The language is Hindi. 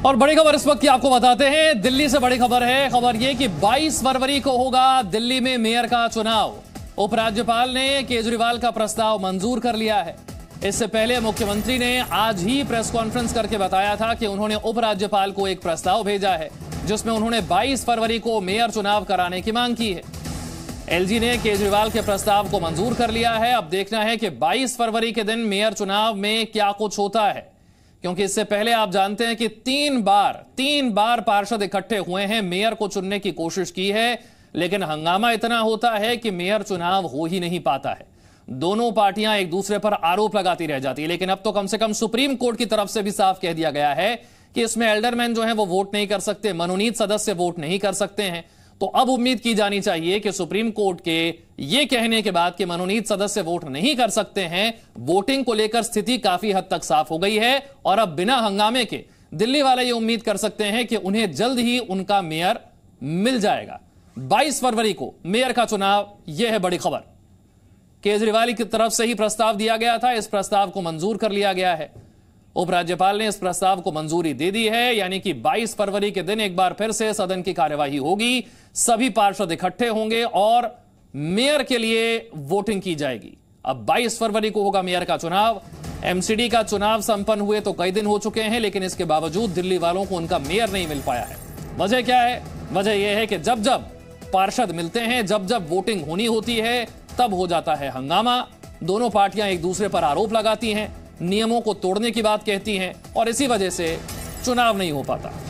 और बड़ी खबर इस वक्त की आपको बताते हैं। दिल्ली से बड़ी खबर है। खबर यह कि 22 फरवरी को होगा दिल्ली में मेयर का चुनाव। उपराज्यपाल ने केजरीवाल का प्रस्ताव मंजूर कर लिया है। इससे पहले मुख्यमंत्री ने आज ही प्रेस कॉन्फ्रेंस करके बताया था कि उन्होंने उपराज्यपाल को एक प्रस्ताव भेजा है जिसमें उन्होंने 22 फरवरी को मेयर चुनाव कराने की मांग की है। एलजी ने केजरीवाल के प्रस्ताव को मंजूर कर लिया है। अब देखना है कि 22 फरवरी के दिन मेयर चुनाव में क्या कुछ होता है, क्योंकि इससे पहले आप जानते हैं कि तीन बार पार्षद इकट्ठे हुए हैं, मेयर को चुनने की कोशिश की है, लेकिन हंगामा इतना होता है कि मेयर चुनाव हो ही नहीं पाता है। दोनों पार्टियां एक दूसरे पर आरोप लगाती रह जाती है। लेकिन अब तो कम से कम सुप्रीम कोर्ट की तरफ से भी साफ कह दिया गया है कि इसमें एल्डरमैन जो है वो वोट नहीं कर सकते, मनोनीत सदस्य वोट नहीं कर सकते हैं। तो अब उम्मीद की जानी चाहिए कि सुप्रीम कोर्ट के यह कहने के बाद कि मनोनीत सदस्य वोट नहीं कर सकते हैं, वोटिंग को लेकर स्थिति काफी हद तक साफ हो गई है और अब बिना हंगामे के दिल्ली वाले ये उम्मीद कर सकते हैं कि उन्हें जल्द ही उनका मेयर मिल जाएगा। 22 फरवरी को मेयर का चुनाव, यह है बड़ी खबर। केजरीवाल की तरफ से ही प्रस्ताव दिया गया था, इस प्रस्ताव को मंजूर कर लिया गया है। उपराज्यपाल ने इस प्रस्ताव को मंजूरी दे दी है, यानी कि 22 फरवरी के दिन एक बार फिर से सदन की कार्यवाही होगी, सभी पार्षद इकट्ठे होंगे और मेयर के लिए वोटिंग की जाएगी। अब 22 फरवरी को होगा मेयर का चुनाव। एमसीडी का चुनाव संपन्न हुए तो कई दिन हो चुके हैं, लेकिन इसके बावजूद दिल्ली वालों को उनका मेयर नहीं मिल पाया है। वजह क्या है? वजह यह है कि जब जब पार्षद मिलते हैं, जब जब वोटिंग होनी होती है, तब हो जाता है हंगामा। दोनों पार्टियां एक दूसरे पर आरोप लगाती हैं, नियमों को तोड़ने की बात कहती हैं और इसी वजह से चुनाव नहीं हो पाता।